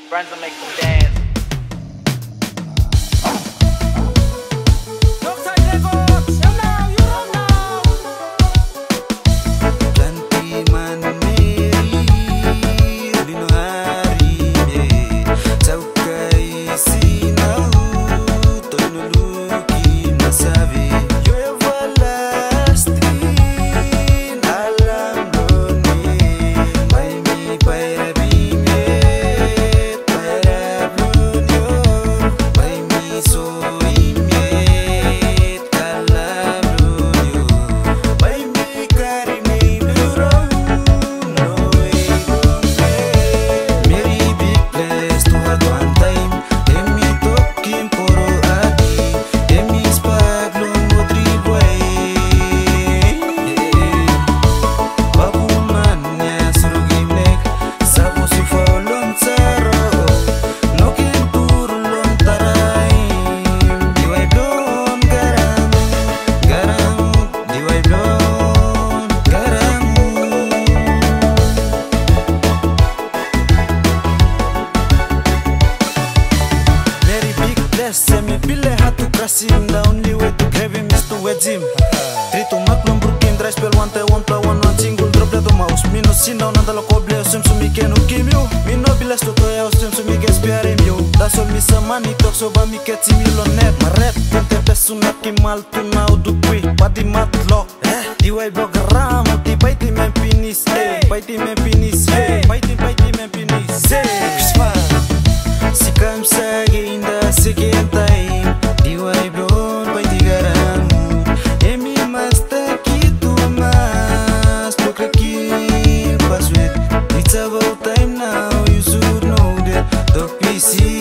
Friends will make them dance. Semi pilih hatu krasim, the only way to grab him is to wedge him. Trito maklum brukim, dry spell one time one play one single drop to mouse. Mino sinda nanda lo koble sem sumi kenu kim you. Mino bilas to toya sem sumi get spare him you. That's all me some money talk so ba mi get similo net. Ma rap tente pesuna ki mal tu na udu kui padi matlock. Di way program ti baiti men pinis baiti men pinis baiti men pinis si kam sagi inda second time di way blon by di garamu emi masta kitu mas to cracky password it's about time now you should know that the PC